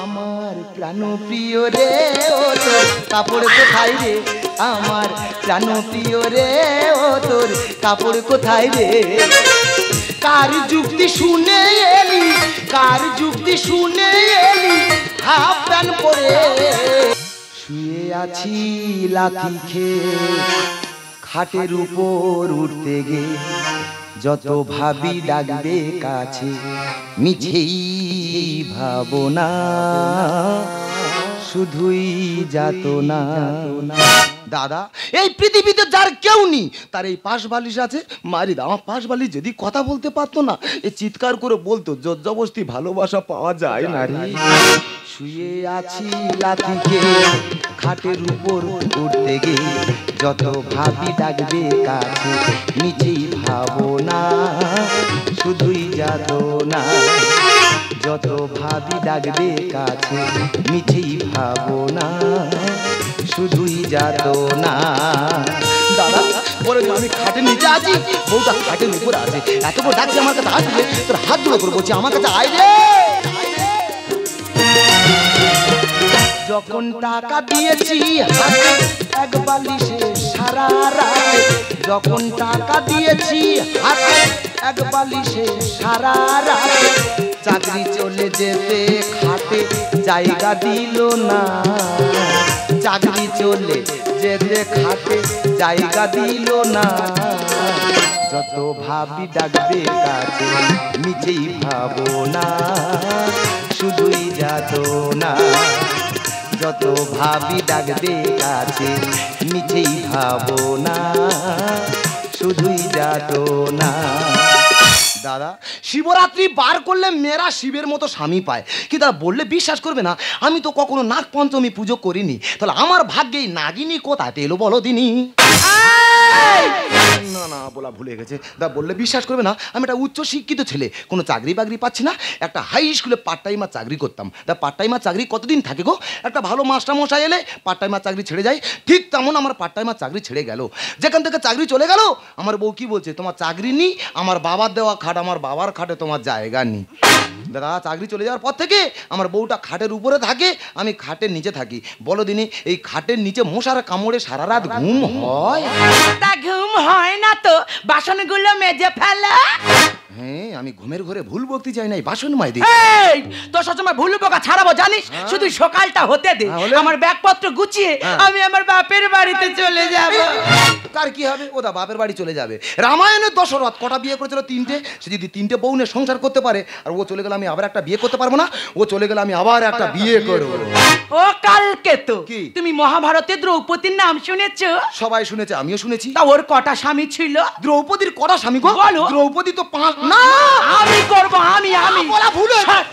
আমার প্রাণ প্রিয় রে ও তোর কাপড় কোথায় রে আমার প্রাণ প্রিয় রে ও তোর কাপড় কোথায় রে কার যুক্তি শুনে এলি কার যুক্তি শুনে এলি হাফ প্যান্ট পরে শুয়ে আছি লাথি খেয়ে খাটের উপর উঠতে গে যত ভাবি ডাকবে কাছে মিছেই ভাবনা শুধুই যাতনা দাদা এই পৃথিবীতে যার কেউ নেই তার এই পাশ বালিশ আছে মারি দা আমার পাশ বালিশ যদি কথা বলতে পারতো না এ চিৎকার করে বলতো জোর জবরদস্তি ভালোবাসা পাওয়া যায় না রে শুয়ে আছি লাথি খেয়ে খাটের উপর উঠতে গে যত ভাবি ডাকবে কাছে নিচেই ভাবনা শুধুই যাতনা যত ভাবি ডাকবে কাছে মিছেই ভাবনা শুধুই যাতনা দাদা বলে আমি খাটের নিচে আছি বউটা খাটের উপর আছে এত বড় ডাকছে আমার কাছে আসবে তোর হাত জোড়ো করে বলছি আমার কাছে আয় রে যখন টাকা দিয়েছি হাতে এক বালিশে সারা রাতে যখন টাকা দিয়েছি হাতে এক বালিশে সারা রাতে চাকরি চলে যেতে খাটে জায়গা দিল না চাকরি চলে যেতে খাটে জায়গা দিল না যত ভাবি ডাকবে কাছে নিচেই ভাবনা শুধুই যাতনা যত ভাবি ডাকবে কাছে নিচেই ভাবনা শুধুই যাতনা দাদা শিবরাত্রি বার করলে মেয়েরা শিবের মতো স্বামী পায় কি দাদা বললে বিশ্বাস করবে না আমি তো কখনো নাগ পঞ্চমী পুজো করিনি তাহলে আমার ভাগ্যে নাগিনী কোথায় পেলো বলো দিনি না না বলা ভুলে গেছে দা বললে বিশ্বাস করবে না আমি একটা উচ্চ শিক্ষিত ছেলে কোনো চাকরি বাকরি পাচ্ছি না একটা হাই স্কুলে পার্ট টাইমার চাকরি করতাম দা পার্ট টাইমার চাকরি কতদিন থাকে গো একটা ভালো মাস্টারমশাই এলে পার্ট টাইমার চাকরি ছেড়ে যায় ঠিক তেমন আমার পার্ট টাইমার চাকরি ছেড়ে গেল যেখান থেকে চাকরি চলে গেল আমার বউ কি বলছে তোমার চাকরি নেই আমার বাবার দেওয়া খাট আমার বাবার খাটে তোমার জায়গা নেই দাদা চাকরি চলে যাওয়ার পর থেকে আমার বউটা খাটের উপরে থাকে আমি খাটের নিচে থাকি বলো দিনে এই খাটের নিচে মশার কামড়ে সারা রাত ঘুম হয় তা ঘুম হয় না তো বাসনগুলো মেজে ফেলা হ্যাঁ আমি ঘুমের ঘরে ভুল বকতে চাই নাই বাসন মাই দিই এই তো সবসময় ভুল বকা ছাড়াবো জানিস শুধু সকালটা হতে দে আমার ব্যাগপত্র গুছিয়ে আমি আমার বাপের বাড়িতে চলে যাব কার কি হবে ওদা বাপের বাড়ি চলে যাবে রামায়ণের দশরথ কটা বিয়ে করেছিল তিনটে সে যদি তিনটে বউ নিয়ে সংসার করতে পারে আর ও চলে গেলে আমি আবার একটা বিয়ে করতে পারবো না ও চলে গেলে আমি আবার একটা বিয়ে করব ও কালকে তো তুমি মহাভারতে দ্রৌপদীর নাম শুনেছো সবাই শুনেছে আমিও শুনেছি তা ওর কটা স্বামী ছিল দ্রৌপদীর কটা স্বামী গো বলো দ্রৌপদী তো 5 না আমি করব আমি বলা ভুল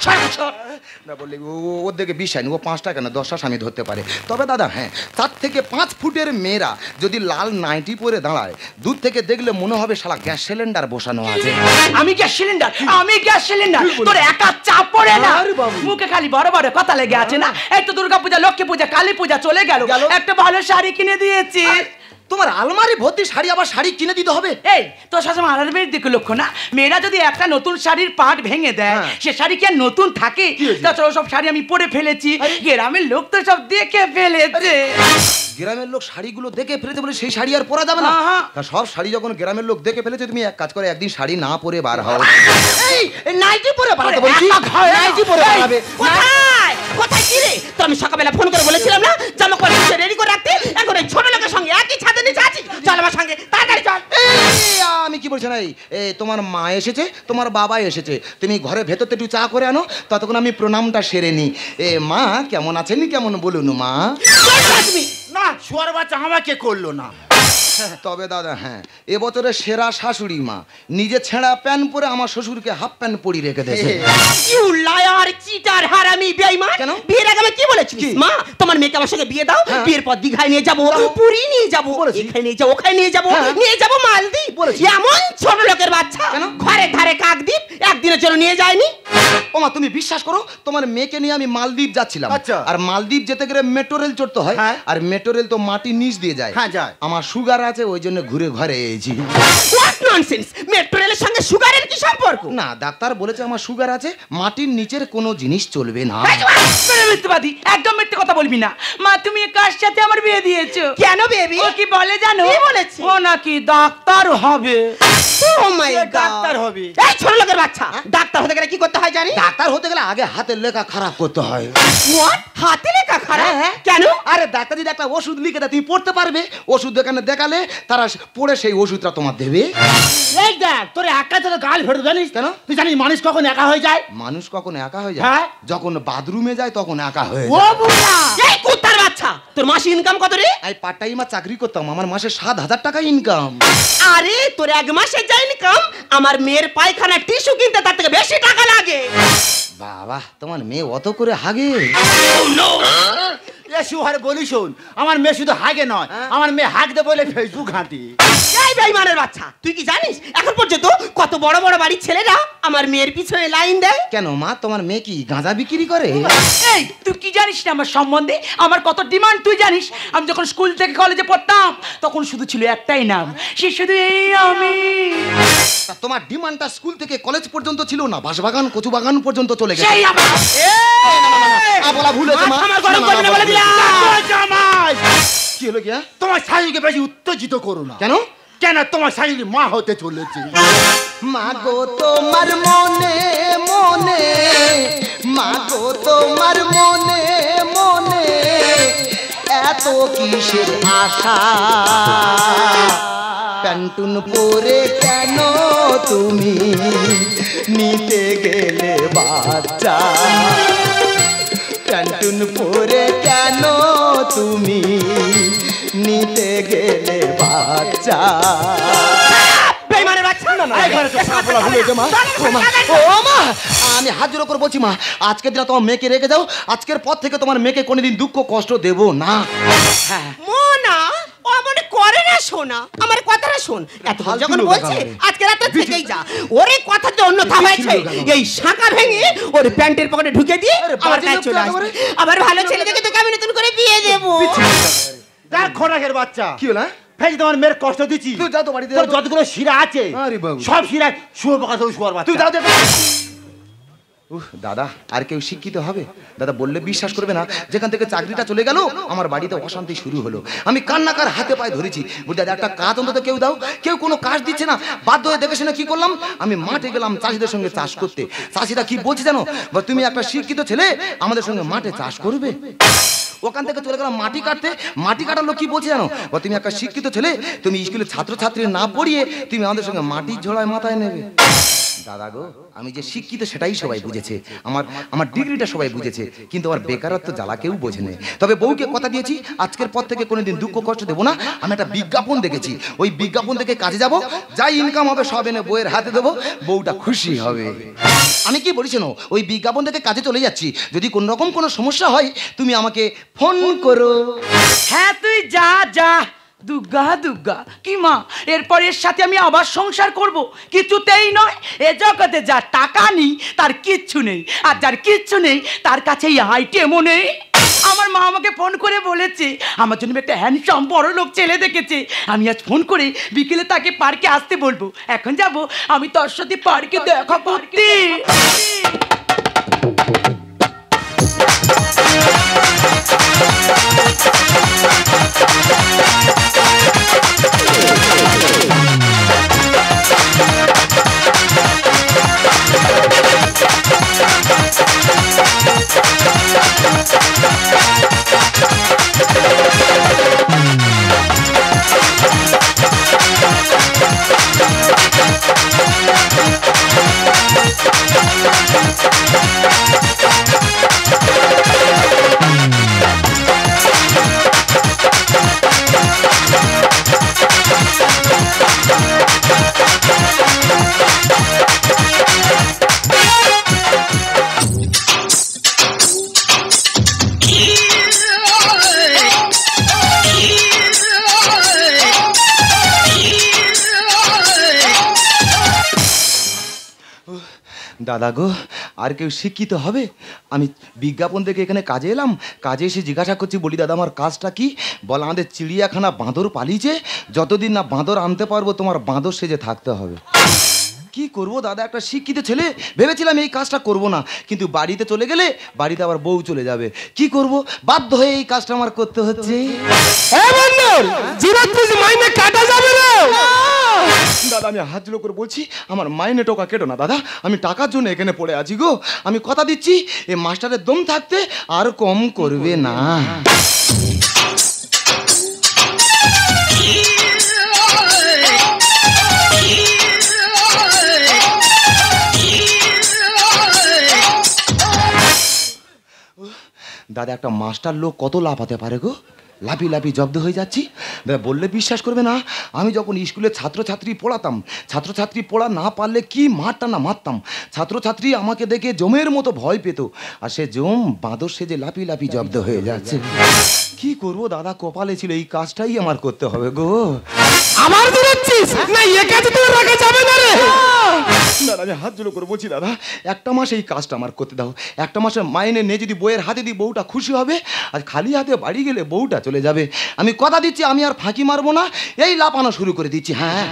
না বললে ওর দিকে বিষয় ও 5টা কেন 10টা স্বামী ধরতে পারে তবে দাদা হ্যাঁ 4 থেকে 5 ফুটের মেয়েরা যদি লাল নাইটি পরে দাঁড়ায় দূর থেকে দেখলে মনে হবে শালা গ্যাস সিলিন্ডার বসানো আছে আমি গ্যাস সিলিন্ডার তোর একা চাপ পড়ে না মুখে খালি বড় বড় কথা লেগে আছে না এই তো দুর্গা পূজা লক্ষ্মী পূজা কালী পূজা চলে গেল একটা ভালো শাড়ি কিনে দিয়েছি তোমার আলমারি ভর্তি শাড়ি আবার শাড়ি কিনে দিতে হবে এই তো সবসময় আলমারির দিকে লক্ষ্য না মেয়েরা যদি একটা নতুন শাড়ির পাট ভেঙে দেয় সে শাড়ি কি আর নতুন থাকে তাছাড়া সব শাড়ি আমি পরে ফেলেছি গ্রামের লোক তো সব দেখে ফেলেছে গ্রামের লোক শাড়িগুলো দেখে ফেলেছে বলে সেই শাড়ি আর পরা যাবে না সব শাড়ি যখন গ্রামের লোক দেখে ফেলেছে তুমি এক কাজ করে একদিন শাড়ি না পরে বার হও এই নাইটি পরে বাড়াতে বলছি নাইটি পরে বাড়াবে কোথায় কি রে তো আমি সকালবেলা ফোন করে বলেছিলাম না জামা পরে রেডি করে রাখতে এখন এই ছোট লোকের সঙ্গে একই ছাদে নিচে আছি চল আমার সঙ্গে তাড়াতাড়ি চল আমি কি বলছি নাই তোমার মা এসেছে তোমার বাবা এসেছে তুমি ঘরে ভেতর একটু চা করে আনো ততক্ষণ আমি প্রণামটা সেরে নি মা কেমন আছেন কেমন বলুন মা না শুয়ার বাচ্চা আমাকে করলো না তবে দাদা হ্যাঁ এবছরের সেরা শাশুড়ি মা নিজে ছেঁড়া প্যান্ট পরে আমার শ্বশুরকে হাফ প্যান্ট পরিয়ে রেখে দিয়েছে ইউ লায়ার চিটার হারামি বেঈমান কেন বিয়ের আগে আমি কি বলেছি মা তোমার মেয়েকে আমার সঙ্গে বিয়ে দাও বিয়ের পর দীঘায় নিয়ে যাব পুরী নিয়ে যাব এখানে নিয়ে যাব ওখানে নিয়ে যাব মালদ্বীপ এমন ছোট লোকের বাচ্চা ঘরে ধারে কাকদ্বীপ একদিনের জন্য নিয়ে যায়নি ও মা তুমি বিশ্বাস করো তোমার মেয়েকে নিয়ে আমি মালদ্বীপ যাচ্ছিলাম আর মালদ্বীপ যেতে গেলে মেট্রো রেল চড়তে হয় আর মেট্রো রেল তো মাটির নিচ দিয়ে যায় আমার সুগার আছে ওই জন্য ঘুরে ঘরে এসেছি হোয়াট ননসেন্স মেট্রো রেলে ওজনের সঙ্গে সুগারের কি সম্পর্ক? না, ডাক্তার বলেছে আমার সুগার আছে, মাটির নিচের কোনো জিনিস চলবে না। মিথ্যাবাদী, একদম মিথ্যে কথা বলবি না। মা, তুমি কার সাথে আমার বিয়ে দিয়েছো? কেন বেবি? ও কি বলে জানো? কি বলেছে? ও নাকি ডাক্তার হবে। ও মাই গড, ডাক্তার হবে। এই ছোট লোকের বাচ্চা, ডাক্তার হতে গেলে কি করতে হয় জানি? ডাক্তার হতে গেলে আগে হাতের লেখা খারাপ করতে হয়। হোয়াট? হাতে লেখা খারাপ? হ্যাঁ। কেন? আরে ডাক্তার যদি একটা ওষুধ লিখে দেয় তুমি পড়তে পারবে, ওষুধ দোকানে দেখালে তারা পড়ে সেই ওষুধটা তোমার দেবে। এই দেখ, তোর একা তোর গাল ফেটে জানিস কেন? তুই জানিস মানুষ কখন একা হয়ে যায়? মানুষ কখন একা হয়ে যায়? হ্যাঁ। যখন বাথরুমে যায় তখন একা হয়ে ও যায়। বুড়া, এই কুত্তার বাচ্চা, তোর মাসে ইনকাম কত রে? আমি পার্ট টাইমে চাকরি করতাম, আমার মাসে 7,000 টাকা ইনকাম। আরে তোর এক মাসে যা ইনকাম, আমার মেয়ের পায়খানা টিস্যু কিনতে তার থেকে বেশি টাকা লাগে। বাবা, তোমার মেয়ে অত করে হাগে? এ শুহার বলি শোন, আমার মেয়ে শুধু হাগে নয়, আমার মেয়ে হাগতে বলে ফেসবুক ঘাঁটি। এই বেঈমানের বাচ্চা, তুই কি জানিস এখন পর্যন্ত কত বড় বড় বাড়ির ছেলেরা আমার মেয়ের পিছনে লাইন দেয়? কেন মা, তোমার মেয়ে কি গাঁজা বিক্রি করে? এই, তুই কি জানিস না আমার সম্বন্ধে? আমার কত ডিমান্ড তুই জানিস? আমি যখন স্কুল থেকে কলেজে পড়তাম তখন শুধু ছিল একটাই নাম, সে শুধু এই আমি। তা তোমার ডিমান্ডটা স্কুল থেকে কলেজ পর্যন্ত ছিল না, বাঁশবাগান কচু বাগান পর্যন্ত চলে গেছে। সেই আমার। বলা ভুল হয়েছে মা। আমার গরম করবে না বলে দিলাম। জামাই, কি হলো? কি তোমার শাশুড়িকে বেশি উত্তেজিত করো না। কেন? কেন তোমার শাশুড়ি মা হতে চলেছে। মা গো তোমার মনে মনে, মা গো তোমার মনে মনে এত কিসের আশা? প্যান্টুন পরে কেন তুমি নিতে গেলে বাচ্চা? প্যান্টুন পরে কেন তুমি নিতে গেলে বাচ্চা? বেঈমানের বাচ্চা, না না, ও মা, আমি হাত জোড় করে বলছি মা, আজকের দিনে তোমার মেয়েকে রেখে দাও। আজকের পর থেকে তোমার মেয়েকে কোনোদিন দুঃখ কষ্ট দেব না। হ্যাঁ, মোনা, ও মনে করে না শোনা, আমার কথাটা শোন। এত ফালতু যখন লোক বলছে একেবারে। আজকে রাতে থেকেই যা, ওরে কথাতে অন্যথা হয়েছে। লোক একেবারে। এই শাঁখা ভেঙে ওর প্যান্টের পকেটে ঢুকে দিয়ে আরে আমার বাজে কাছে লোক চলে তো আসবে। একেবারে। আবার ভালো ছেলে দেখে তোকে আমি নতুন করে বিয়ে দেবো। দেখ খোরাকের বাচ্চা, কি হলো? ফেজি তোমার মেয়ের কষ্ট দিচ্ছি। তুই যাও তো বাড়িতে, তোর যাও তো। যতগুলো শিরা আছে আরে বাবু। সব শিরা শুয়োর পাকা শুয়োর বাচ্চা। তুই যাও দে। দাদা, আর কেউ শিক্ষিত হবে? দাদা বললে বিশ্বাস করবে না, যেখান থেকে চাকরিটা চলে গেল আমার বাড়িতে অশান্তি শুরু হলো। আমি কান্নাকার হাতে পায়ে ধরেছি, বলি দাদা একটা কাজ অন্তত কেউ দাও। কেউ কোনো কাজ দিচ্ছে না, বাধ্য হয়ে দেখে শুনে কি করলাম, আমি মাঠে গেলাম চাষিদের সঙ্গে চাষ করতে। চাষিরা কি বলছে জানো? তুমি একটা শিক্ষিত ছেলে আমাদের সঙ্গে মাঠে চাষ করবে। ওখান থেকে চলে গেলাম মাটি কাটতে। মাটি কাটার লোক কি বলছে জানো? তুমি একটা শিক্ষিত ছেলে, তুমি স্কুলে ছাত্রছাত্রী না পড়িয়ে তুমি আমাদের সঙ্গে মাটির ঝোড়ায় মাথায় নেবে। দাদা গো, আমি যে শিক্ষিত সেটাই সবাই বুঝেছে, আমার ডিগ্রিটা সবাই বুঝেছে, কিন্তু আমার বেকারত্ব জ্বালা কেউ বোঝেনি। তবে বউকে কথা দিয়েছি আজকের পর থেকে কোনোদিন দুঃখ কষ্ট দেবো না। আমি একটা বিজ্ঞাপন দেখেছি, ওই বিজ্ঞাপন দেখে কাজে যাব, যাই ইনকাম হবে সব এনে বউয়ের হাতে দেবো, বউটা খুশি হবে। আমি কি বলিস না, ওই বিজ্ঞাপন দেখে কাজে চলে যাচ্ছি। যদি কোন রকম কোনো সমস্যা হয় তুমি আমাকে ফোন করো। হ্যাঁ, তুই যা যা। দুর্গা দুর্গা কি মা, এরপর এর সাথে আমি আবার সংসার করব? কিছুতেই নয়। এ জগতে যার টাকা নেই তার কিচ্ছু নেই, আর যার কিচ্ছু নেই তার কাছে এই আইটেমও নেই। আমার মা আমাকে ফোন করে বলেছে আমার জন্য একটা হ্যান্ডসাম বড় লোক ছেলে দেখেছে। আমি আজ ফোন করে বিকেলে তাকে পার্কে আসতে বলবো। এখন যাব আমি তোর সাথে পার্কে দেখা করতে। দাদা গো, আর কেউ শিক্ষিত হবে? আমি বিজ্ঞাপন দেখে এখানে কাজে এলাম, কাজে এসে জিজ্ঞাসা করছি, বলি দাদা আমার কাজটা কি? বলে আমাদের চিড়িয়াখানা বাঁদর পালিয়েছে, যতদিন না বাঁদর আনতে পারবো তোমার বাঁদর সেজে থাকতে হবে। কি করব দাদা, একটা শিক্ষিত ছেলে, ভেবেছিলাম এই কাজটা করব না, কিন্তু বাড়িতে চলে গেলে বাড়িতে আবার বউ চলে যাবে, কি করব, বাধ্য হয়ে এই কাজটা আমার করতে হচ্ছে। মাইনে কাটা যাবে না দাদা, আমি হাত জোড় করে বলছি আমার মাইনে টাকা কেটো না দাদা, আমি টাকার জন্য এখানে পড়ে আছি গো, আমি কথা দিচ্ছি এই মাস্টারের দম থাকতে আর কম করবে না। দাদা একটা মাস্টার লোক কত লাফাতে পারে গো, লাফি লাফি জব্দ হয়ে যাচ্ছি। দাদা বললে বিশ্বাস করবে না, আমি যখন স্কুলে ছাত্রছাত্রী পড়াতাম, ছাত্রছাত্রী পড়া না পারলে কি মারটা না মারতাম, ছাত্রছাত্রী আমাকে দেখে জমের মতো ভয় পেত, আর সে জম বাঁদর সেজে লাফি লাফি জব্দ হয়ে যাচ্ছে। কি করব দাদা, কপালে ছিল এই কাজটাই আমার করতে হবে গো। আমার বেরোচ্ছিস না, এ কাজে তো রাখা যাবে না রে দাদা, আমি হাত জোড় করে বলছি দাদা একটা মাস এই কাজটা আমার করতে দাও, একটা মাসের মাইনে নিয়ে যদি বইয়ের হাতে দিই বউটা খুশি হবে, আর খালি হাতে বাড়ি গেলে বউটা চলে যাবে। আমি কথা দিচ্ছি আমি আর ফাঁকি মারবো না, এই লাপানো শুরু করে দিচ্ছি। হ্যাঁ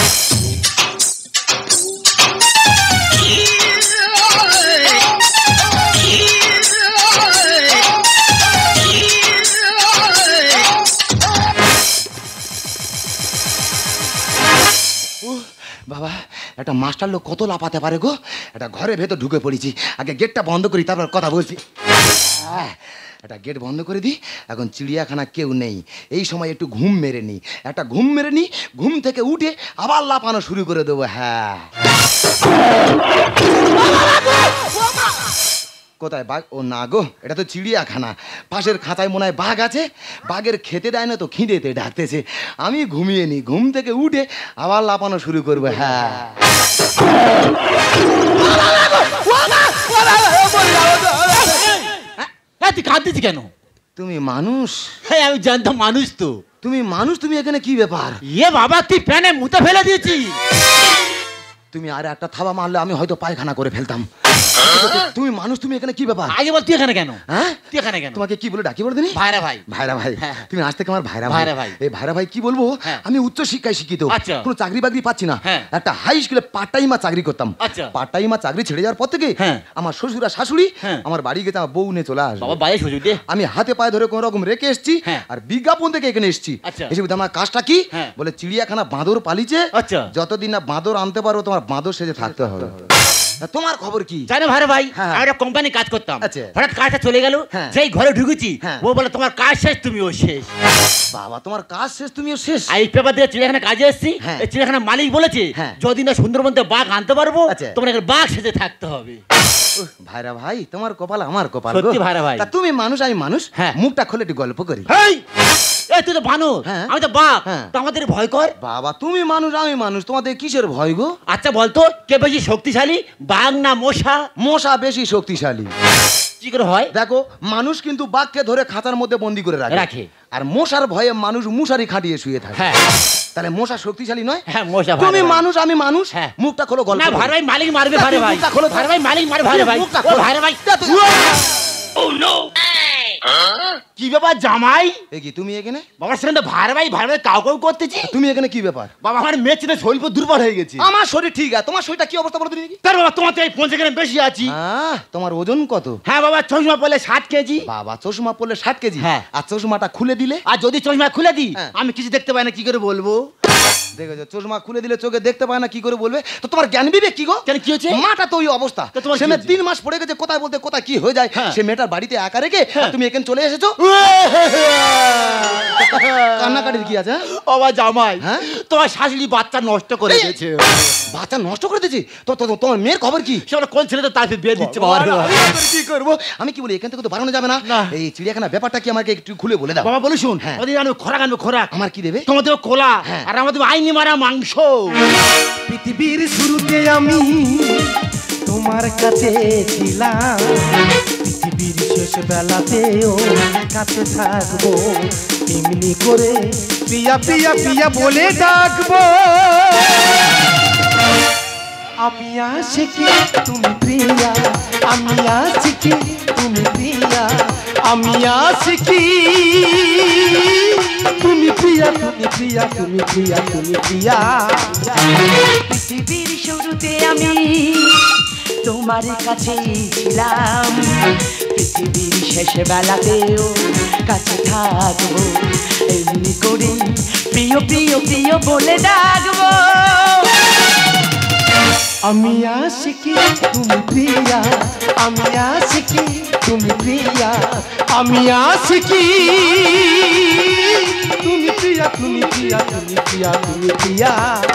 বাবা, একটা মাস্টার লোক কত লাফাতে পারে গো। একটা ঘরের ভেতর ঢুকে পড়েছি, আগে গেটটা বন্ধ করি তারপর কথা বলছি। একটা গেট বন্ধ করে দিই, এখন চিড়িয়াখানা কেউ নেই, এই সময় একটু ঘুম মেরে নিই, একটা ঘুম মেরে নিই, ঘুম থেকে উঠে আবার লাফানো শুরু করে দেবো। হ্যাঁ কোথায় বাঘ? ও না গো, এটা তো চিড়িয়াখানা, পাশের খাঁচায় মনে হয় বাঘ আছে, বাঘের খেতে দেয় না তো খিদেতে ডাকতেছে, আমি ঘুমিয়ে নিই, ঘুম থেকে উঠে আবার লাফানো শুরু করবো। হ্যাঁ তুই কাঁদতেছি কেন? তুমি মানুষ? হ্যাঁ আমি জানতাম মানুষ তো। তুমি মানুষ, তুমি এখানে কি ব্যাপার? এ বাবা তুই প্যানে মুতে ফেলে দিয়েছি। তুমি আর একটা থাবা মারলে আমি হয়তো পায়খানা করে ফেলতাম। তুমি মানুষ, তুমি এখানে কি ব্যাপার? আগে বল তুই এখানে কেন? হ্যাঁ তুই এখানে কেন? তোমাকে কি বলে ডাকি বলে দিনি? ভাইরা ভাই। ভাইরা ভাই, তুমি আজ থেকে আমার ভাইরা ভাইরা ভাই। এই ভাইরা ভাই কি বলবো, আমি উচ্চ শিক্ষায় শিক্ষিত, আচ্ছা। কোনো চাকরি বাকরি পাচ্ছি না, একটা হাই স্কুলে পার্ট টাইমা চাকরি করতাম, আচ্ছা। পার্ট টাইমা চাকরি ছেড়ে যাওয়ার পর থেকে আমার শ্বশুর আর শাশুড়ি আমার বাড়ি গেছে, আমার বউ নিয়ে চলে আসবে। বাবা বাইরে শ্বশুর দে। আমি হাতে পায়ে ধরে কোন রকম রেখে এসেছি, আর বিজ্ঞাপন থেকে এখানে এসেছি। এসে বলতে আমার কাজটা কি, বলে চিড়িয়াখানা বাঁদর পালিছে, যতদিন না বাঁদর আনতে পারো তোমার বাঁদর সেজে থাকতে হবে। তোমার খবর কি? জানো ভাই ভাই, আমি একটা কোম্পানি কাজ করতাম, হঠাৎ কাজটা চলে গেল, যেই ঘরে ঢুকেছি ও বলে তোমার কাজ শেষ, তুমিও শেষ। বাবা তোমার কাজ শেষ, তুমিও শেষ? এই পেপার দিয়ে চিড়িয়াখানা কাজে এসেছি, এই চিড়িয়াখানা মালিক বলেছে যদি না সুন্দরবন থেকে বাঘ আনতে পারবো তোমার এখানে বাঘ সেজে থাকতে হবে। ভাইরা ভাই, তোমার কপাল আমার কপাল। সত্যি ভাইরা ভাই। তুমি মানুষ আমি মানুষ, মুখটা খুলে একটু গল্প করি। তুই তো বানর, আমি তো বাঘ, তো আমাদের ভয় কর। বাবা তুমি মানুষ আমি মানুষ, তোমাদের কিসের ভয় গো? আচ্ছা বলতো কে বেশি শক্তিশালী, বাঘ না মশা? মশা বেশি শক্তিশালী। কি করে হয়? দেখো মানুষ কিন্তু বাঘকে ধরে খাঁচার মধ্যে বন্দি করে রাখে, আর মশার ভয়ে মানুষ মশারি খাটিয়ে শুয়ে থাকে। তাহলে মশা শক্তিশালী নয়? হ্যাঁ মশা। তুমি মানুষ আমি মানুষ, মুখটা খোলো গল্প। না ভাই ভাই মালিক মারবে, ভাই ভাই ভাই ভাই মালিক মারবে, ভাই ভাই ভাই ভাই। Oh no! কি ব্যাপার জামাই? এ কি তুমি এখানে? বাবার সঙ্গে ভাই ভাই কাউ কাউ করতেছি। তুমি এখানে কি ব্যাপার? বাবা আমার মেয়ে ছিল শরীর দুর্বল হয়ে গেছে। আমার শরীর ঠিক আছে, তোমার শরীরটা কি অবস্থা বলো দেখি। তার বাবা তোমার তো এই 5 গ্রাম বেশি আছি। তোমার ওজন কত? হ্যাঁ বাবা চশমা পরলে 7 কেজি। বাবা চশমা পরলে 7 কেজি? আর চশমাটা খুলে দিলে? আর যদি চশমা খুলে দিই আমি কিছু দেখতে পাই না, কি করে বলবো? দেখেছো চশমা খুলে দিলে চোখে দেখতে পায় না, কি করে বলবে? তো তোমার জ্ঞান বিবেক কি গো? কেন কি হয়েছে? মাটা তো ওই অবস্থা, সে 3 মাস পড়ে গেছে, কোথায় বলতে কোথায় কি হয়ে যায়, সে মেয়েটার বাড়িতে একা রেখে তুমি এখানে চলে এসেছো। কান্নাকাটির কি আছে? বাবা জামাই তোমার শাশুড়ি বাচ্চা নষ্ট করে দিয়েছে। বাচ্চা নষ্ট করে দিয়েছে? তো তোমার মেয়ের খবর কি? সে কোন ছেলে তো তাকে বিয়ে দিচ্ছে। বাবা কি করবো আমি, কি বলি এখান থেকে তো বাড়ানো যাবে না। এই চিড়িয়াখানা ব্যাপারটা কি আমাকে একটু খুলে বলে দাও। বাবা বলে শুন, আমাদের আনবে খোরাক, আনবে খোরাক। আমার কি দেবে? তোমাদের কোলা, আর আমাদের আইনি মারা মাংস। পৃথিবীর শুরুতে আমি তোমার কাছে ছিলাম, পৃথিবীর শেষ বেলাতেও কাছে থাকবো, এমনি করে পিয়া পিয়া পিয়া বলে ডাকবো। আমি আশিকি তুমি প্রিয়া, আমি আশিকি তুমি প্রিয়া, আমি আশিকি তুমি প্রিয়া তুমি প্রিয়া তুমি প্রিয়া তুমি প্রিয়া পৃথিবীর শুরুতে আমি তোমার কাছে ছিলাম, পৃথিবীর শেষ বেলাতেও কাছে থাকবো, এমনি করে প্রিয় প্রিয় প্রিয় বলে ডাকবো। আমি আশিকি তুমি প্রিয়া, আমি আশিকি তুমি প্রিয়া, আমি আশিকি তুমি প্রিয়া তুমি প্রিয়া তুমি প্রিয়া তুমি প্রিয়া।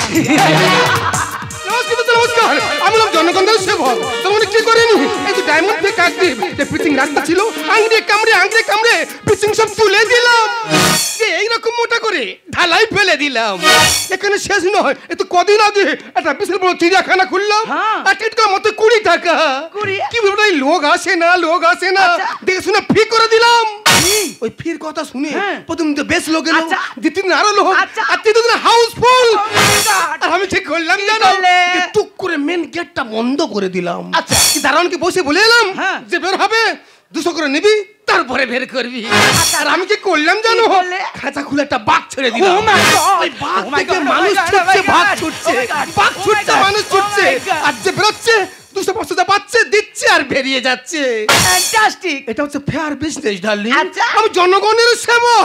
নমস্কার, আমি লোক জনগণের সেবক। তখন কি করেনি এই যে ডায়মন্ড পে কাকদ্বীপ যে পিচিং রাস্তা ছিল, আংড়ে কামড়ে পিচিং সব তুলে দিলাম, এইরকম মোটা করে ঢালাই ফেলে দিলাম। এখানে শেষ নয়, এতো কদিন আগে একটা বিশাল বড় চিড়িয়াখানা খুললাম, আর টিটকার মতো 20 টাকা। কি বলবো, লোক আসে না দেখে শুনে ফি করে দিলাম। ওই ফির কথা শুনে প্রথম তো বেশ লোক এলো, দ্বিতীয় দিন আরো লোক, আর তৃতীয় দিন হাউসফুল। আর আমি ঠিক করলাম জানো, টুক করে মেন গেটটা বন্ধ করে দিলাম। আচ্ছা, দারোয়ানকে বসে বলে এলাম যে বের হবে 200 করে নিবি, তারপরে বের করবি। আর আমি কি করলাম জানো, খাঁচা খুলে একটা বাঘ ছেড়ে দিলাম। ওই বাঘ থেকে মানুষ ছুটছে, বাঘ ছুটছে, বাঘ ছুটছে, মানুষ ছুটছে, আর যে বেরোচ্ছে 200-500 পাচ্ছে, দিচ্ছে আর বেরিয়ে যাচ্ছে। ফ্যান্টাস্টিক। এটা হচ্ছে ফেয়ার বিজনেস ডার্লিং। আমি জনগণের সেবক।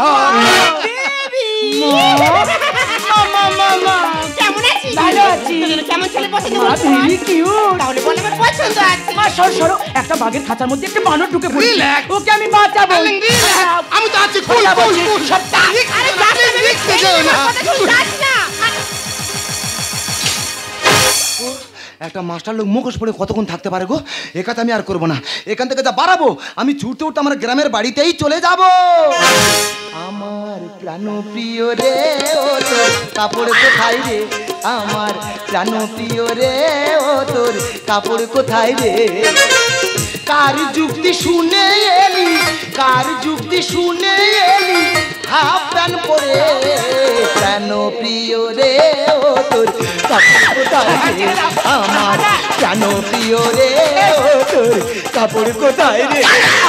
কেমন আছিস? ভালো আছি। কেমন ছেলে পছন্দ মা করছিস? Very cute. তাহলে বল আমার পছন্দ আছে। মা সরো, একটা বাঘের খাঁচার মধ্যে একটা বানর ঢুকে পড়েছে, Relax. ওকে আমি বাঁচাবো। Darling, relax। আমি তো আছি, কুল কুল কুল। সব তারিখ। আরে যাস না, দেখতে যাও না। যাস না। একটা মাস্টার লোক মুখোশ পড়ে কতক্ষণ থাকতে পারে গো? একাতে আমি আর করবো না, এখান থেকে যা বাড়াবো আমি ছুটতে উঠতে আমার গ্রামের বাড়িতেই চলে যাব। আমার প্রাণ প্রিয় রে ও তোর কাপড় কোথায় রে, আমার প্রাণ প্রিয় রে ও তোর কাপড় কোথায় রে। কার যুক্তি শুনে এলি, কার যুক্তি শুনে এলি, হাফ প্যান্ট পরে প্রাণ প্রিয় রে ও তোর কাপড় কোথায় রে, আমার প্রাণ প্রিয় রে ও তোর কাপড় কোথায় রে।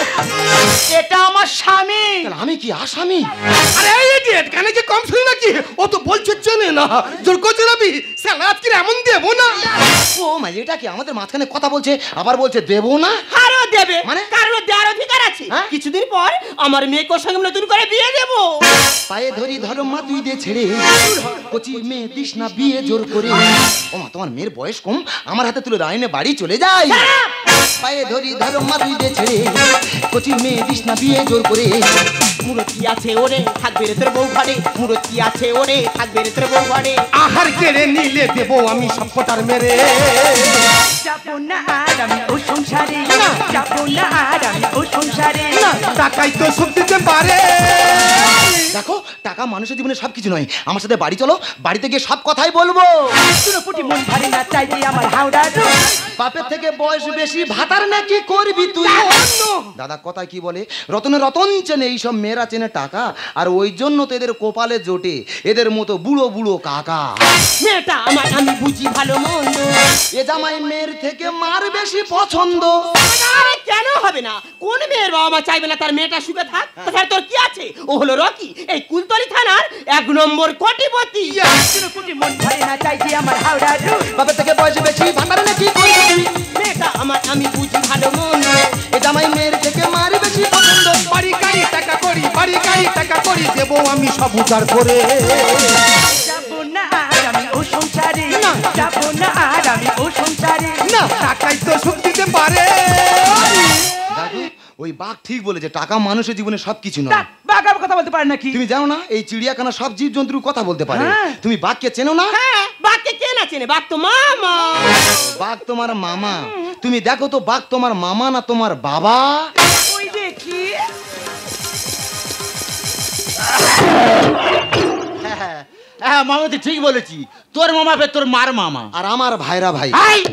এটা আমার স্বামী। তাহলে আমি কি আসামি? আরে এই ইডিয়েট, কানে কি কম শুনি নাকি? ও তো বলছে চেনে না, জোর করছে নাবি সালা, আজকে এমন দেবো না। ও মা, এটা কি আমাদের মাঝখানে কথা বলছে, আবার বলছে দেবো না? আরো দেবে, মানে? কারণ দেওয়ার অধিকার আছে। হ্যাঁ? কিছুদিন পর আমার মেয়েকে ওর সঙ্গে নতুন করে বিয়ে দেবো। পায়ে ধরি ধরো মা তুই দে ছেড়ে, কচি মেয়ে দিস না বিয়ে জোর করে। ও মা, তোমার মেয়ের বয়স কম, আমার হাতে তুলে রাইনে বাড়ি চলে যাই। পায়ে ধরি ধরো মা তুই দে ছেড়ে, কচি মেয়ে দিস না বিয়ে জোর করে। মুরতি আছে ওরে, থাকবে রে তোর বউ ঘরে। মুরতি আছে ওরে, থাকবে রে তোর বউ ঘরে। আহার কেড়ে নিলে দেবো আমি সব কটার মেরে। যাবো না আর আমি ও সংসারে, যাবো না আর আমি ও সংসারে। টাকাই তো সব দিতে পারে। দেখো, টাকা মানুষের জীবনে সবকিছু নয়। আমার সাথে বাড়ি চলো, বাড়িতে গিয়ে সব কথাই বলবো। চুনোপুটি মন ভরে না, চাই যে আমার হাওড়া রোড। বাপের থেকে বয়স বেশি, ভাতার নাকি করবি তুই? দাদা কথায় কি বলে, রতনে রতন চেনে, এইসব মেয়েরা চেনে টাকা, আর ওই জন্য তো এদের কপালে জোটে এদের মতো বুড়ো বুড়ো কাকা। মেয়েটা আমার আমি বুঝি ভালো মন্দ। এ জামাই মেয়ের থেকে মার বেশি পছন্দ। আরে কেন হবে না? কোন মেয়ের বাবা মা চাইবে না তার মেয়েটা সুখে থাক? তাছাড়া তোর কি আছে? ও হলো রকি, এই কুলতলি থানার 1 নম্বর কোটিপতি। চুনোপুটি মন ভরে না, চাই যে আমার হাওড়া রোড। বাপের থেকে বয়স বেশি, ভাতার নাকি করবি তুই? মেয়েটা আমার আমি বুঝি ভালো মন্দ। এ জামাই মেয়ের থেকে মার বেশি পছন্দ। বাড়ি গাড়ি টাকা করি, বাড়ি গাড়ি টাকা করি, দেবো আমি সব উজাড় করে। যাবো না আর আমি ও সংসারে, যাবো না আর আমি ও সংসারে। টাকাই তো সুখ দিতে পারে। দাদু, ওই বাঘ ঠিক বলেছে, টাকা মানুষের জীবনে সবকিছু নয়। বাঘ আবার কথা বলতে পারে নাকি? তুমি জানো না, এই চিড়িয়াখানা সব জীব জন্তু কথা বলতে পারে। হ্যাঁ। তুমি বাঘকে চেনো না? হ্যাঁ, বাঘকে কে না চেনে? বাঘ তো মামা। বাঘ তোমার মামা। তুমি দেখো তো, বাঘ তোমার মামা না তোমার বাবা? ওই দেখি। হ্যাঁ মামা তো ঠিক বলেছি, তোর মামা ফের তোর মার মামা। আর আমার ভাইরা ভাই।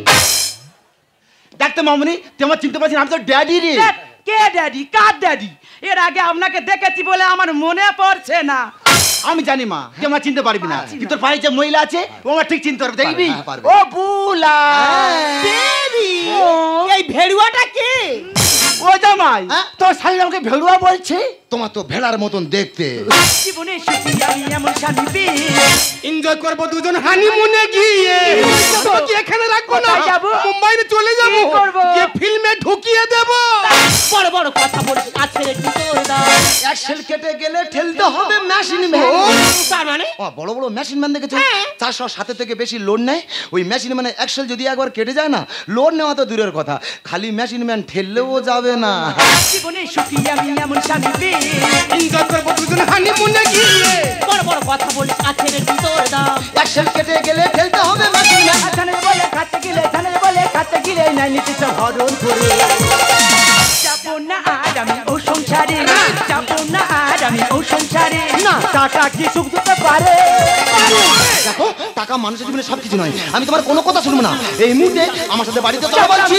দেখতে মামনি, তুই আমার চিনতে পারছিস, আমি তো ড্যাডি রে। কে ড্যাডি? কার ড্যাডি? এর আগে আপনাকে দেখেছি বলে আমার মনে পড়ছে না। আমি জানি মা, তুই আমার চিনতে পারবি না, কিন্তু তোর পায়ে যে মহিলা আছে ও আমার ঠিক চিনতে পারবে, দেখবি? হ্যাঁ, পারবে। ও বুলা বেবি, এই ভেড়ুয়াটা কে? ও জামাই হ্যাঁ? তোর শালি আমাকে ভেড়ুয়া বলছে। তোমার তো ভেড়ার মতন দেখতে। জীবনে সুখী আমি এমন স্বামী পেয়ে এনজয় করবো দুজন হানিমুনে গিয়ে। তোকে এখানে রাখবো না, কোথায় যাবো? মুম্বাইতে চলে যাবো, কি করবো? গিয়ে ফিল্মে ঢুকিয়ে দেবো। বড় বড় কথা বলিস কাছে রেখে তোর দাম। অ্যাক্সেল কেটে গেলে ঠেলতে হবে মেশিন ম্যান। তার মানে বড় বড় মেশিন ম্যান দেখেছো, 407 থেকে বেশি লোড নেয়। ওই মেশিন ম্যানে অ্যাক্সেল যদি একবার কেটে যায় না, লোড নেওয়া তো দূরের কথা, খালি মেশিন ম্যান ঠেললেও যাবে না। জীবনে সুখী আমি এমন স্বামী পেয়ে এনজয় করবো দুজন হানিমুনে গিয়ে। বড় বড় কথা বলিস কাছে রেখে তোর দাম। অ্যাক্সেল কেটে গেলে ঠেলতে হবে মেশিন ম্যান। ধানের বলে খাতে গেলে নাই নিতে সব হরণ করে যাবো না আর আমি ও সংসারে, যাবো না আর আমি ও সংসারে। না টাকা কি সুখ দিতে পারে? দেখো, টাকা মানুষের জীবনে সবকিছু নয়। আমি তোমার কোনো কথা শুনবো না। এই মুহূর্তে আমার সাথে বাড়িতে চলো বলছি।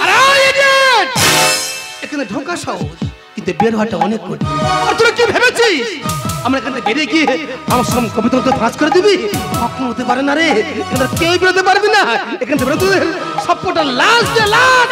এখানে ঢোকা সহজ, কিন্তু বের হওয়াটা অনেক কঠিন। আর তোরা কি ভেবেছিস আমরা এখান থেকে বেরিয়ে গিয়ে আমার সব কবিতা তো ফাঁস করে দিবি? কখনো হতে পারে না রে, এখানে কেউ বেরোতে পারবি না। এখান থেকে বেরোতে সবকটা লাশ দে, লাশ।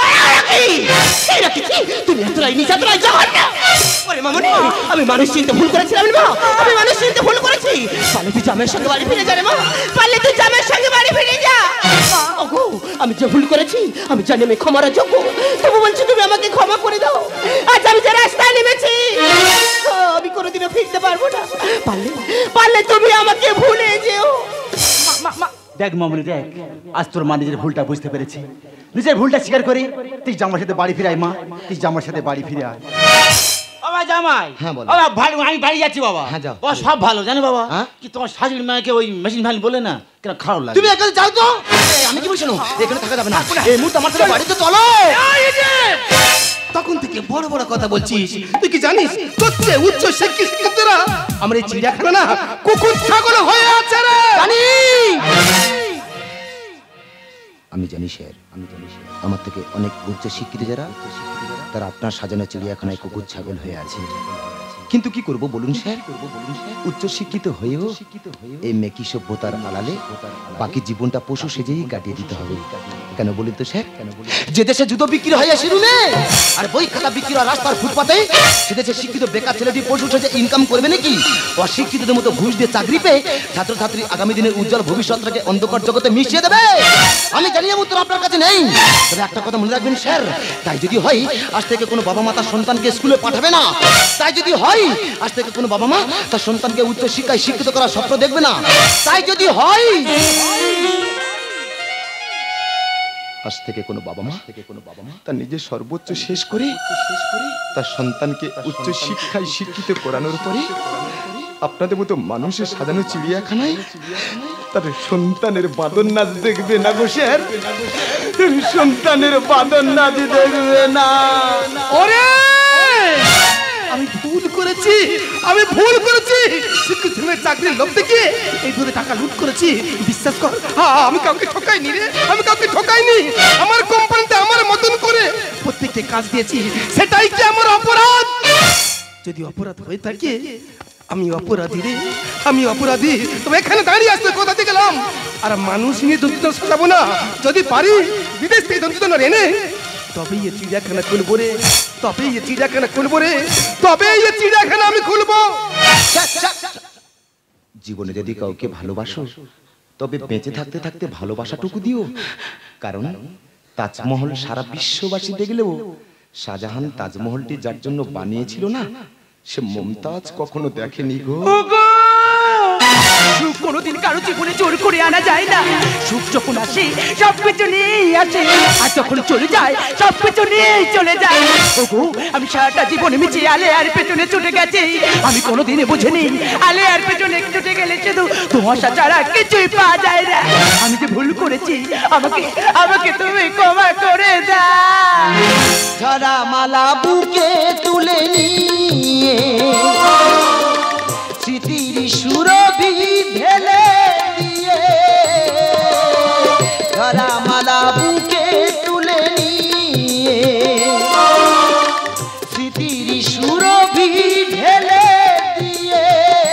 তুমি এতটাই নিচাতরাই যাওয়ার না। ওরে মামনি, আমি মানুষ চিনতে ভুল করেছিলাম না, আমি মানুষ চিনতে ভুল করেছি। পারলে তুই জামের সঙ্গে বাড়ি ফিরে যা রে মা, পারলে তুই জামের সঙ্গে বাড়ি ফিরে যা। ওগো, আমি যে ভুল করেছি আমি জানি আমি ক্ষমার যোগ্য, তবু বলছি তুমি আমাকে ক্ষমা করে দাও। আজ আমি যে রাস্তায় নেমেছি আমি কোনোদিনও ফিরতে পারবো না। পারলে তুমি আমাকে ভুলে যেও। দেখ মামনি দেখ, আজ তোর মা নিজের ভুলটা বুঝতে পেরেছি। নিজের ভুলটা স্বীকার করি, তুই জামার সাথে বাড়ি ফিরে আয় মা, তুই জামার সাথে বাড়ি ফিরে আয়। বাবা জামাই, হ্যাঁ, বলো। বাবা ভালো, আমি বাড়ি যাচ্ছি বাবা। হ্যাঁ, যাও। ও সব ভালো জানো বাবা, হ্যাঁ? কি তোমার শাশুড়ি মাকে ওই মেশিন ভ্যান বলে না কেন খারাপ লাগে? তুমি এখানে যাও তো। আমি কি বলছি, এখানে থাকা যাবে না। এই মুহূর্তে আমার সাথে বাড়িতে চলো। তখন থেকে বড় বড় কথা বলছিস। তুই কি জানিস তোর চেয়ে উচ্চ শিক্ষিতরা আমার এই চিড়িয়াখানা না কুকুর ছাগল হয়ে আছে রে। আমি জানি স্যার, আমার থেকে অনেক উচ্চ শিক্ষিত যারা, তারা আপনার সাজানো চিড়িয়াখানায় কুকুর ছাগল হয়ে আছে। কিন্তু কি করব বলুন স্যার, উচ্চ শিক্ষিত হয়েও এই মেকি সভ্যতার আড়ালে বাকি জীবনটা পশু সেজেই কাটিয়ে দিতে হবে। কেন বলুন তো স্যার? যে দেশে জুতো বিক্রি হয় শিরুনে আর বই খাতা বিক্রি হয় রাস্তার ফুটপাতে, সে দেশে শিক্ষিত বেকার ছেলেটি পশু সেজে ইনকাম করবে নাকি? অশিক্ষিতদের মতো ঘুষ দিয়ে চাকরি পেয়ে ছাত্রছাত্রী আগামী দিনের উজ্জ্বল ভবিষ্যৎটাকে অন্ধকার জগতে মিশিয়ে দেবে। আমি জানি উত্তর আপনার কাছে নেই, তবে একটা কথা মনে রাখবেন স্যার, তাই যদি হয় আজ থেকে কোনো বাবা মা তার সন্তানকে স্কুলে পাঠাবে না। তাই যদি হয় আজ থেকে কোনো বাবা মা তার সন্তানকে উচ্চ শিক্ষায় শিক্ষিত করার স্বপ্ন দেখবে না। তাই যদি হয় আজ থেকে কোনো বাবা মা তার নিজের সর্বোচ্চ শেষ করে তার সন্তানকে উচ্চ শিক্ষায় শিক্ষিত করানোর পরে আপনাদের মতো মানুষের সাজানো চিড়িয়াখানায় তার সন্তানের বাদন নাচ দেখবে না গো স্যার, সন্তানের বাদন নাচ দেখবে না। ওরে আমি ভুল করেছি, আমি ভুল করেছি। শিক্ষিত ছেলের চাকরির লোভ দেখিয়ে এই ধরে টাকা লুট করেছি। বিশ্বাস কর, আমি কাউকে ঠকাইনি রে, আমি কাউকে ঠকাইনি। আমার কোম্পানিতে আমার মতন করে প্রত্যেককে কাজ দিয়েছি, সেটাই কি আমার অপরাধ? যদি অপরাধ হয়ে থাকে আমি অপরাধী রে, আমি অপরাধী। তবে এখানে দাঁড়িয়ে আসতে কোথা থেকে গেলাম? আর মানুষ নিয়ে দন্তিত সাজাবো না। যদি পারি বিদেশ থেকে দন্তিত এনে তবেই এই চিড়িয়াখানা খুলবো রে, তবেই এই চিড়িয়াখানা খুলবো রে, তবেই এই চিড়িয়াখানা আমি খুলবো। জীবনে যদি কাউকে ভালোবাসো তবে বেঁচে থাকতে থাকতে ভালোবাসাটুকু দিও। কারণ তাজমহল সারা বিশ্ববাসী দেখলেও শাহজাহান তাজমহলটি যার জন্য বানিয়েছিল না, সে মুমতাজ কখনো দেখেনি গো। সুখ কোনোদিন কারো জীবনে জোর করে আনা যায় না। সুখ যখন আসে সব কিছু নিয়েই আসে, আর যখন চলে যায় সব কিছু নিয়েই চলে যায়। ওগো, আমি সারাটা জীবনে মিছে আলে আর পেছনে ছুটে গেছি। আমি কোনোদিনই বুঝিনি আলে আর পেছনে ছুটে গেলে শুধু ধোঁয়াশা ছাড়া কিছুই পাওয়া যায় না। আমি যে ভুল করেছি আমাকে আমাকে তুমি ক্ষমা করে দাও। ঝরা মালা বুকে তুলে নিয়ে স্মৃতির সুরভি ঢেলে দিয়ে, ঝরা মালা বুকে তুলে নিয়ে স্মৃতির সুরভি ঢেলে দিয়ে,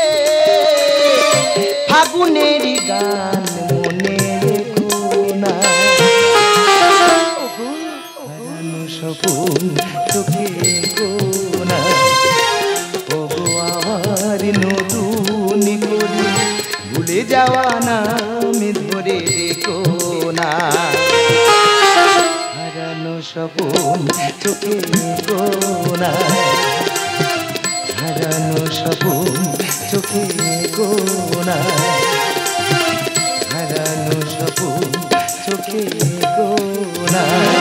ফাগুনের গান মনে রেখো না, হারানো স্বপ্ন চোখে স্বপন চোখে কোনায়, হারানো স্বপন চোখে কোনায়।